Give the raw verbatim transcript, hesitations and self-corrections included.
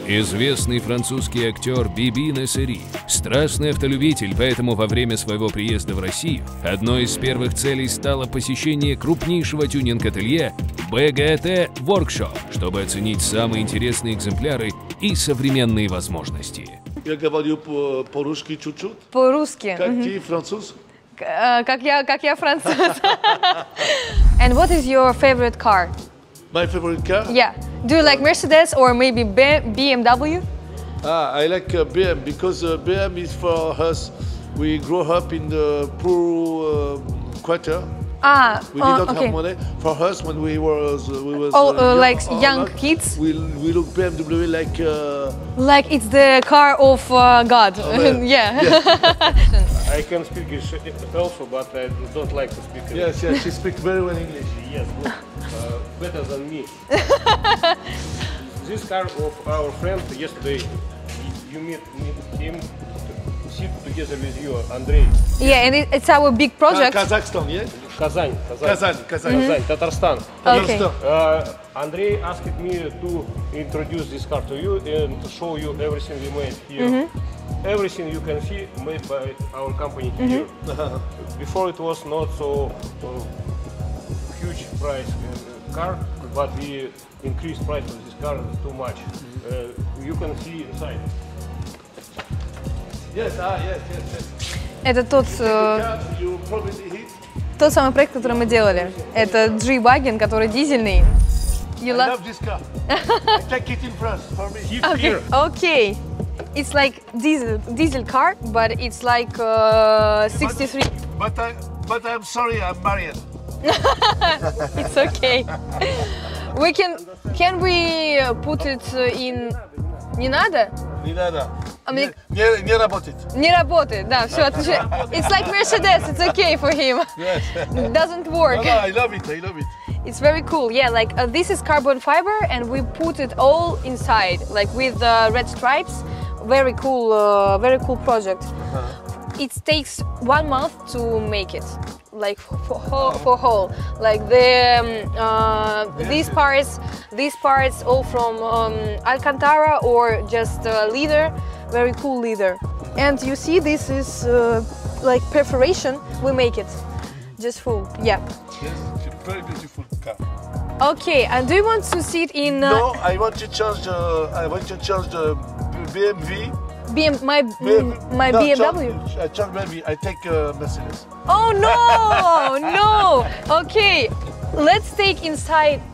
Известный французский актер Биби Нессери, страстный автолюбитель, поэтому во время своего приезда в Россию одной из первых целей стало посещение крупнейшего тюнинг-ателье би джи ти Workshop, чтобы оценить самые интересные экземпляры и современные возможности. Я говорю по-русски чуть-чуть. По-русски. Как ты француз? Как я, как я француз. And what is your favorite car? My favorite car? Yeah. Do you like Mercedes or maybe B M W? Ah, I like uh, B M because uh, B M is for us. We grew up in the poor uh, quarter. Ah, we uh, did not okay. have money. For us, when we were uh, we was oh, uh, young, like uh, young not, kids. We we look B M W like. Uh, like it's the car of uh, God. Oh, yeah. yeah. I can speak English also, but I don't like to speak English. Yes, yes, she speaks very well English. Yes, good. Uh, better than me. This car of our friend yesterday, you meet, meet him, sit together with you, Andrei. Yeah, and it, it's our big project. Kazakhstan, yeah? Kazan, Kazan, Kazan, Kazan, mm-hmm. Kazan, Tatarstan. Okay. Uh, Andrei asked me to introduce this car to you and to show you everything we made here. Mm-hmm. Everything you can see made by our company here. Mm-hmm. Before it was not so uh, huge price uh, car, but we increased price of this car too much. Mm-hmm. uh, you can see inside. Yes, ah, yes, yes, yes. Это тот, э, тот самый проект, который мы делали. Это G-Wagon, который дизельный. You I love this car. I take it in France for me. Okay. Here. Okay. It's like diesel diesel car, but it's like uh, sixty-three. But, but I but I'm sorry, I'm married. It's okay. We can can we put it in? Не надо? Не надо. А мне... не, не работает. Не работает, да, все, отвечай. It's like Mercedes, it's okay for him. Yes. It doesn't work. No, no, I love it, I love it. It's very cool, yeah, like uh, this is carbon fiber and we put it all inside, like with uh, red stripes. Very cool, uh, very cool project. Uh-huh. It takes one month to make it, like for whole, for whole. Like the um, uh, these parts, these parts all from um, Alcantara or just uh, leather, very cool leather. And you see, this is uh, like perforation. We make it just full, yeah. Yes, it's a very beautiful car. Okay, and do you want to sit in? Uh, no, I want to change. Uh, I want to change the B M W. B M, my B M W. my no, B M W. I change maybe. I take uh, Mercedes. Oh no, no. Okay, let's take inside